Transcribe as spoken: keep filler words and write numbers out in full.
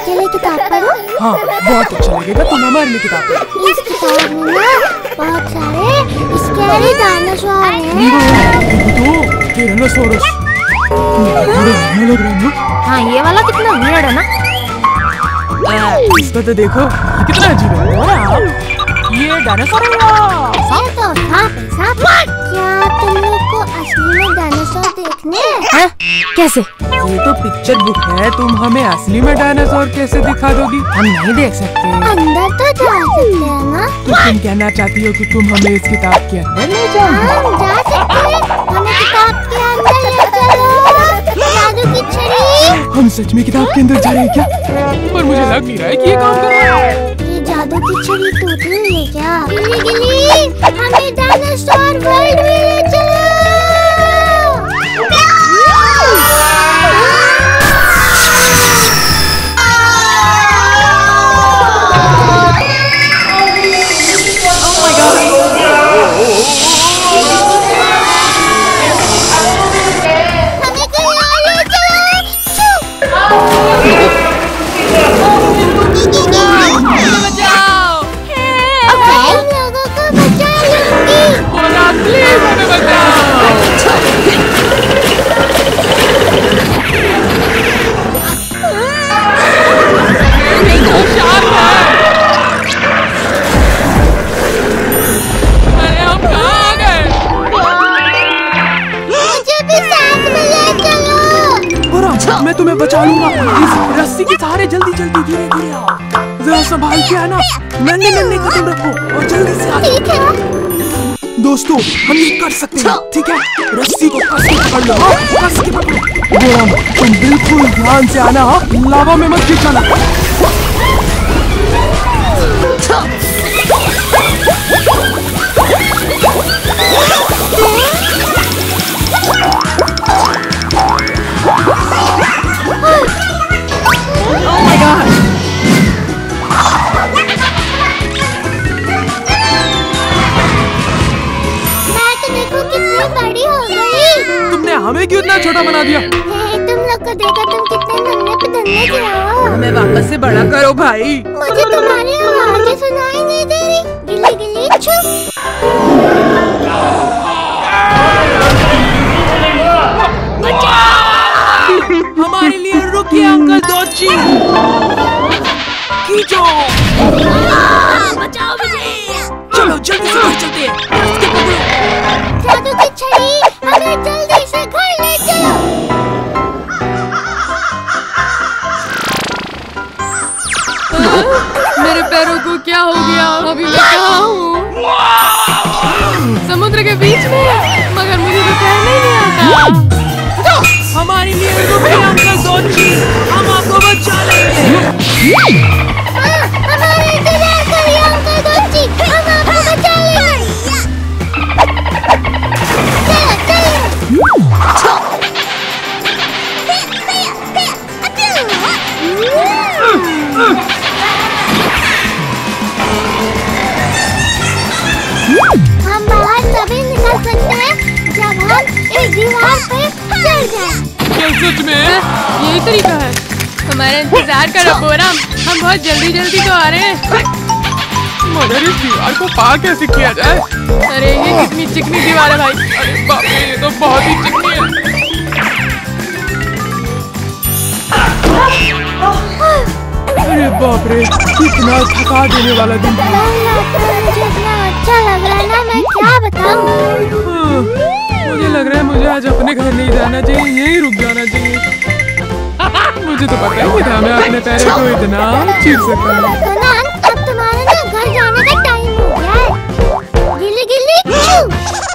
चले किताब पढ़ो। हाँ बहुत अच्छा लगेगा, तुम हमारे लिए किताब पढ़ो। इस किताब में ना बहुत सारे स्कैरी डायनासोर हैं। तो टायरानोसोरस लग रहा है ना? हाँ ये वाला कितना वियर्ड है ना। इसको तो देखो कितना अजीब है। और ये डायनासोर है ये तो सांप है, सांप। क्या तुम लोग को असली में डायनासोर देखने हैं? कैसे? ये तो पिक्चर बुक है, तुम हमें असली में डायनासोर कैसे दिखा दोगी? हम नहीं देख सकते। अंदर तो जा सकते हैं ना? तो तुम कहना चाहती हो कि तुम हमें इस किताब के अंदर ले जाओ? हम जा सकते हैं, हमें किताब के अंदर ले चलो। जादू की छड़ी। हम सच में किताब के अंदर जा रहे हैं क्या? पर मुझे लग नहीं रहा है कि ये काम कर रहा है। ये जादू की छड़ी टूटी हुई है क्या? गिली गिली, हमें डायनासोर वर्ल्ड में ले चलो। मैं तुम्हें बचा लूंगा। इस रस्सी के सहारे जल्दी जल्दी धीरे धीरे आओ। जरा संभाल के आना, नन्हे नन्हे कदम रखो और जल्दी से आओ। ठीक है दोस्तों, हम ये कर सकते हैं, ठीक है? रस्सी को कस के पकड़ लो, कस के पकड़ो। गोरम, तुम बिल्कुल ध्यान से आना, हाँ? लावा में मत गिर जाना। हमें क्यों इतना छोटा बना दिया? तुम लोग को देखा तुम कितने नन्हे पे धन्ने थे हो। हमें वापस से बड़ा करो भाई। मुझे तुम्हारी आवाज़ें सुनाई नहीं दे रही। गिली गिली चुप। हमारे लिए रुकिए अंकल दोची। खींचो। बचाओ मुझे। चलो जल्दी से घर चलते हैं। जादू की छड़ी, हमें जल्दी से घर ले चलो। मेरे पैरों को क्या हो गया? अभी मैं कहाँ हूँ? समुद्र के बीच में, मगर मुझे तो तैरना ही नहीं आता। हमारे लिए रुकिए अंकल दोची, हम आपको बचा लेंगे। हाँ, हमारे इंतजार करिए अंकल दोची, हम आपको बचा लेंगे। हम बाहर तभी निकल सकते हैं जब हम इस दीवार पे चढ़ जाएं। क्या सच में? यही तरीका है। हमारा इंतजार करो बोरम, हम बहुत जल्दी जल्दी तो आ रहे हैं। मगर इस दीवार को पार कैसे किया जाए? अरे ये कितनी चिकनी दीवार है भाई। अरे बाप रे, ये तो बहुत ही चिकनी है। अरे बाप रे, कितना थका देने वाला दिन था। मुझे इतना अच्छा लग रहा है ना, मैं क्या बताऊं। हाँ, मुझे लग रहा है मुझे आज अपने घर नहीं जाना चाहिए, यहीं रुक जाना चाहिए। मुझे तो पता ही नहीं था मैं अपने पैरों को इतना चीर सकता हूँ। अब तुम्हारा ना घर जाने का टाइम हो गया है। गिली गिली